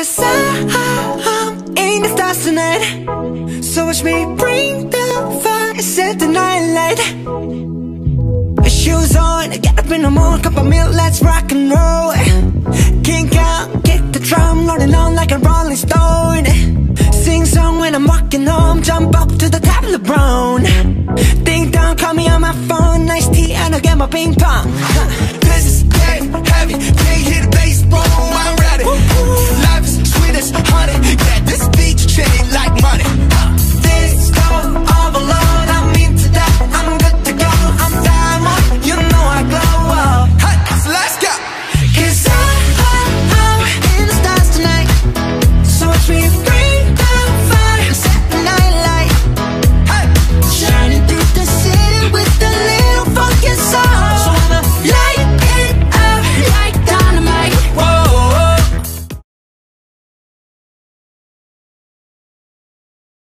'cause I'm in the stars tonight. So watch me bring the fire, set the night light. Shoes on, get up in the morning, cup of milk, let's rock and roll. Kink out, kick the drum, rolling on like a rolling stone. Sing song when I'm walking home, jump up to the top of the brown. Ding dong, call me on my phone, nice tea and I'll get my ping pong. This is getting heavy, can't hear the bass, boom, I'm ready.